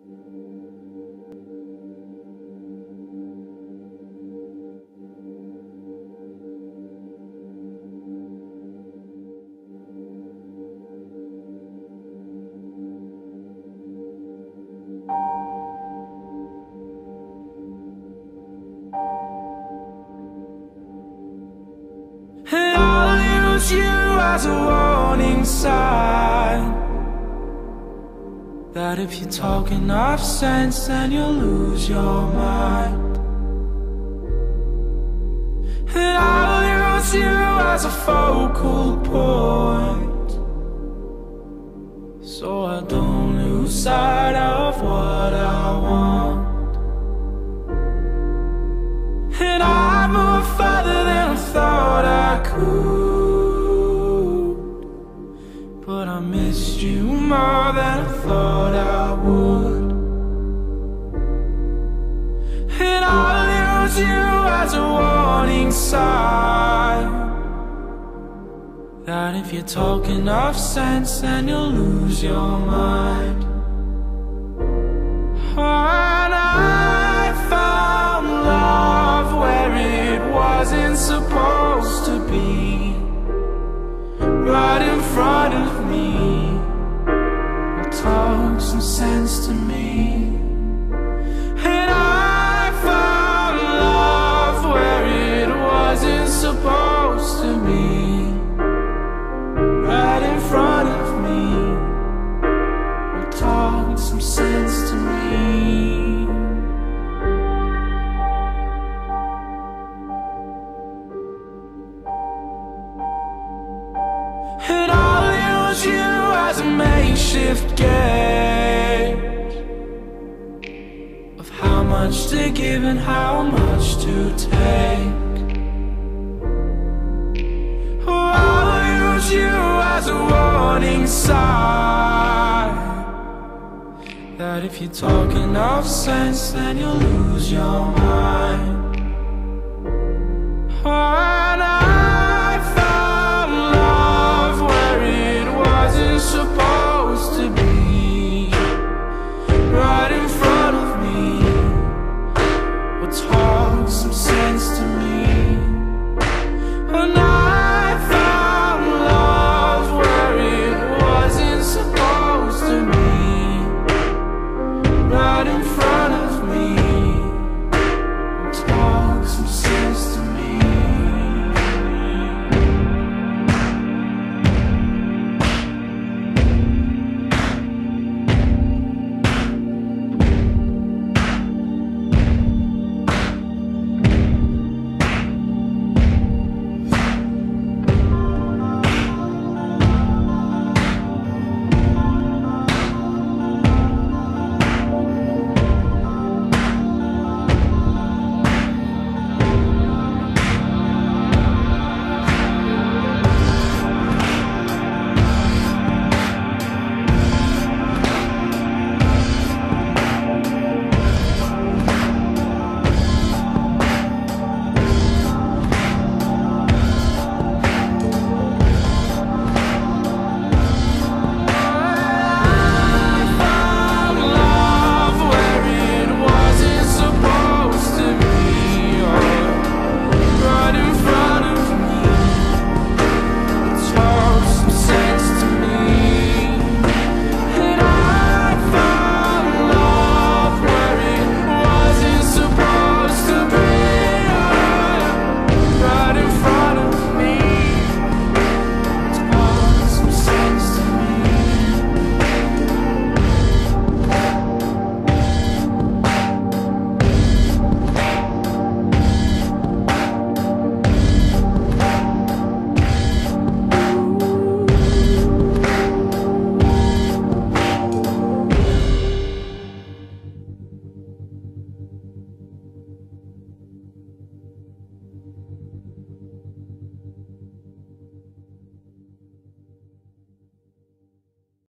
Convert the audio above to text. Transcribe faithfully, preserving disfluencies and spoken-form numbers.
And I'll use you as a warning sign that if you talk enough sense, then you'll lose your mind. And I'll use you as a focal point, so I don't lose sight of what I want. And I move further than I thought I could, but I missed you more than I thought I would. And I'll use you as a warning sign that if you talk enough sense, then you'll lose your mind. And I found love where it wasn't supposed to be, right in front of me. Well, talk some sense to me. And I found love where it wasn't supposed to be, right in front of me. Well, talk some sense to me. And I'll use you as a makeshift gauge of how much to give and how much to take. Oh, I'll use you as a warning sign that if you talk enough sense, then you'll lose your mind. And I found love where it wasn't supposed